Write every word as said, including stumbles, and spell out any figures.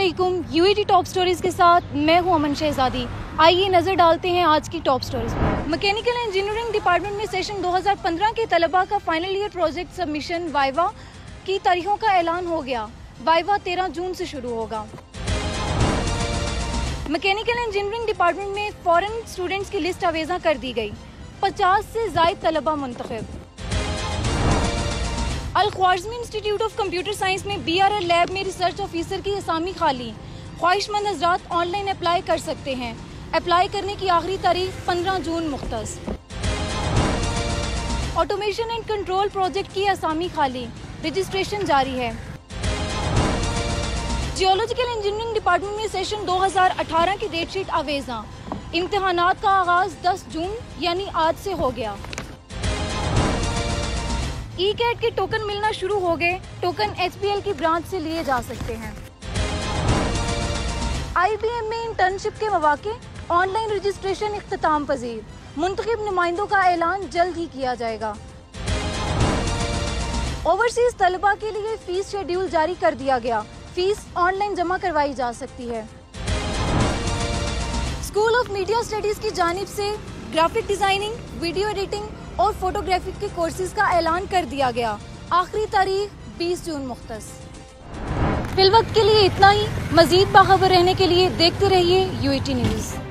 अस्सलामुअलैकुम। UAT top stories के साथ मैं हूं अमन शहजादी। आइए नज़र डालते हैं आज की टॉप स्टोरीज पर। मैकेनिकल इंजीनियरिंग डिपार्टमेंट में सेशन दो हज़ार पंद्रह के तलबा का final year project submission viva की तारीखों का ऐलान हो गया। वाइवा तेरह जून से शुरू होगा। मैकेनिकल इंजीनियरिंग डिपार्टमेंट में फॉरेन स्टूडेंट्स की लिस्ट आवेज़ा कर दी गई। पचास से ज़ायद तलबा मुंतखब। Al Khwarizmi institute of computer science में बी आर एल लैब में रिसर्च ऑफिसर की असामी खाली। ख्वाहिशमंद हज़रात ऑनलाइन अप्लाई कर सकते हैं। अप्लाई करने की आखिरी तारीख पंद्रह जून मुख्तस। ऑटोमेशन एंड कंट्रोल प्रोजेक्ट की असामी खाली, रजिस्ट्रेशन जारी है। जियोलॉजिकल इंजीनियरिंग डिपार्टमेंट में सेशन दो हज़ार अठारह की डेटशीट आवेज़ा। इम्तिहानात का आगाज दस जून यानी आज से हो गया। ई कैट के टोकन मिलना शुरू हो गए। टोकन एच पी एल की ब्रांच से लिए जा सकते हैं। आई बी एम में इंटर्नशिप के मौके, ऑनलाइन रजिस्ट्रेशन इख्तिताम पजीर। मुंतखब नुमाइंदों का ऐलान जल्द ही किया जाएगा। ओवरसीज तलबा के लिए फीस शेड्यूल जारी कर दिया गया। फीस ऑनलाइन जमा करवाई जा सकती है। स्कूल ऑफ मीडिया स्टडीज की जानिब से ग्राफिक डिजाइनिंग, वीडियो एडिटिंग और फोटोग्राफी के कोर्सेज का ऐलान कर दिया गया। आखिरी तारीख बीस जून मुख्तस। फिलवक्त के लिए इतना ही। मजीद बाखबर रहने के लिए देखते रहिए यूएटी न्यूज़।